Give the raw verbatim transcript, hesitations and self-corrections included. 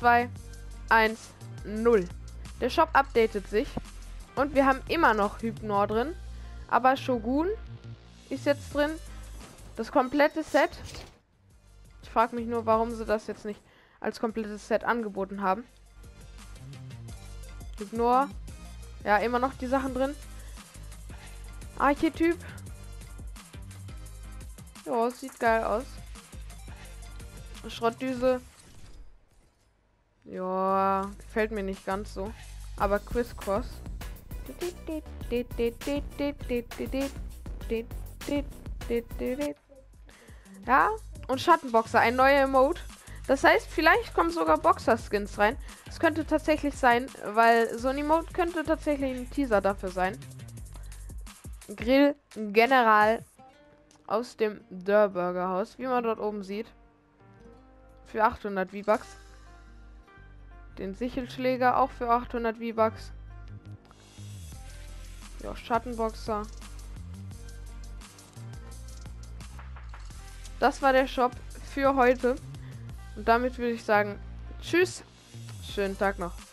zwei, eins, null. Der Shop updatet sich. Und wir haben immer noch Hypnor drin. Aber Shogun ist jetzt drin. Das komplette Set. Ich frage mich nur, warum sie das jetzt nicht als komplettes Set angeboten haben. Hypnor. Ja, immer noch die Sachen drin. Archetyp. Ja, sieht geil aus. Schrottdüse. Ja, gefällt mir nicht ganz so. Aber Quizcross. Ja, und Schattenboxer, ein neuer Emote. Das heißt, vielleicht kommen sogar Boxer-Skins rein. Das könnte tatsächlich sein, weil so ein Emote könnte tatsächlich ein Teaser dafür sein. Grill General aus dem Der Burger Haus, wie man dort oben sieht. Für achthundert V-Bucks. Den Sichelschläger auch für achthundert V-Bucks. Ja, Schattenboxer. Das war der Shop für heute. Und damit würde ich sagen, tschüss. Schönen Tag noch.